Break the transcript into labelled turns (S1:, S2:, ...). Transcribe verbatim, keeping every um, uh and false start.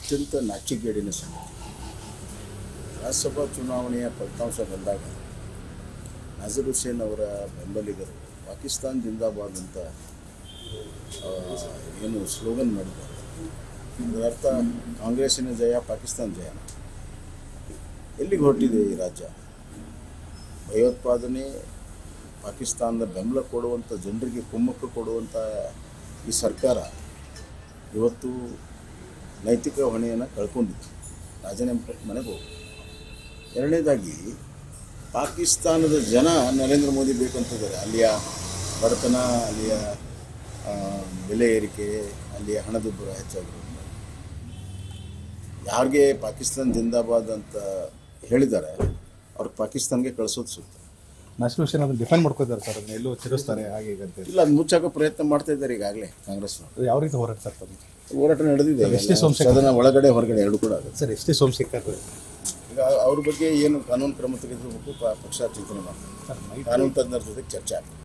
S1: ಅತ್ಯಂತ ನಾಚಿಕೆಗೇಡಿನ ಸಂಗತಿ. ರಾಜ್ಯಸಭಾ ಚುನಾವಣೆಯ ಫಲಿತಾಂಶ ಬಂದಾಗ ನಜೀರ್ ಹುಸೇನ್ ಅವರ ಬೆಂಬಲಿಗರು ಪಾಕಿಸ್ತಾನ್ ಜಿಂದಾಬಾದ್ ಅಂತ ಏನು ಸ್ಲೋಗನ್ ಮಾಡಿದ್ದಾರೆ. ಇದರರ್ಥ ಕಾಂಗ್ರೆಸ್ಸಿನ ಜಯ, ಪಾಕಿಸ್ತಾನ ಜಯ. ಎಲ್ಲಿಗೆ ಹೊರಟಿದೆ ಈ ರಾಜ್ಯ? ಭಯೋತ್ಪಾದನೆ, ಪಾಕಿಸ್ತಾನದ ಬೆಂಬಲ ಕೊಡುವಂಥ ಜನರಿಗೆ ಕುಮ್ಮಕ್ಕು ಕೊಡುವಂಥ ಈ ಸರ್ಕಾರ ಇವತ್ತು ನೈತಿಕ ಹೊಣೆಯನ್ನು ಕಳ್ಕೊಂಡಿದೆ. ರಾಜೀನಾಮೆ ಕೊಟ್ಟು ಮನೆಗೆ ಹೋಗಿ. ಎರಡನೇದಾಗಿ ಪಾಕಿಸ್ತಾನದ ಜನ ನರೇಂದ್ರ ಮೋದಿ ಬೇಕಂತಿದ್ದಾರೆ. ಅಲ್ಲಿಯ ಬಡತನ, ಅಲ್ಲಿಯ ಬೆಲೆ ಏರಿಕೆ, ಅಲ್ಲಿಯ ಹಣದುಬ್ಬರ ಹೆಚ್ಚಾಗಿರೋದು. ಯಾರಿಗೆ ಪಾಕಿಸ್ತಾನ ಜಿಂದಾಬಾದ್ ಅಂತ ಹೇಳಿದ್ದಾರೆ ಅವ್ರಿಗೆ ಪಾಕಿಸ್ತಾನ್ಗೆ ಕಳಿಸೋದು ಸೂಕ್ತ.
S2: ನಜೀರ್ ಹುಸೇನ್ ಅದನ್ನು ಡಿಫೆಂಡ್ ಮಾಡ್ಕೋತಾರೆ ಸರ್, ಅದನ್ನ ಎಲ್ಲೋ ತಿರುಸ್ತಾರೆ ಹಾಗೆ ಈಗ ಅಂತ.
S1: ಇಲ್ಲ, ಅದು ಮುಚ್ಚಾಕೋ ಪ್ರಯತ್ನ ಮಾಡ್ತಾ ಇದ್ದಾರೆ ಈಗಾಗಲೇ ಕಾಂಗ್ರೆಸ್ನವರು.
S2: ಯಾವ ರೀತಿ ಹೋರಾಟ ಸರ್ ತಮ್ಮ
S1: ಹೋರಾಟ ನಡೆದಿದೆ.
S2: ಎಸ್ ಟಿ ಸೋಮಶೇಖರ್
S1: ಸದನ ಒಳಗಡೆ ಹೊರಗಡೆ ಎರಡು ಕೂಡ ಆಗುತ್ತೆ
S2: ಸರ್. ಎಸ್ ಟಿ ಸೋಮಶೇಖರ್
S1: ಈಗ ಅವ್ರ ಬಗ್ಗೆ ಏನು ಕಾನೂನು ಕ್ರಮ ತೆಗೆದುಬೇಕು, ಪಕ್ಷ ಚಿಂತನೆ ಮಾಡ್ತಾರೆ. ಕಾನೂನು ತಜ್ಞರ ಜೊತೆ ಚರ್ಚೆ ಆಗ್ತದೆ.